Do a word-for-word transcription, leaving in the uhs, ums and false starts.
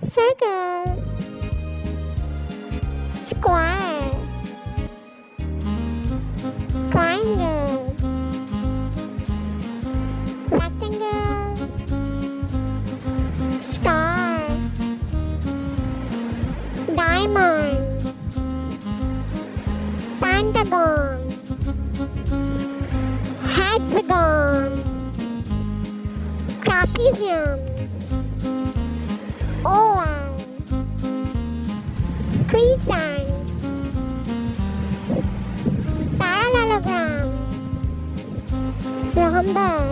circle, square, triangle, rectangle, star, diamond, pentagon, hexagon, trapezium, oval, crescent, parallelogram, rhombus,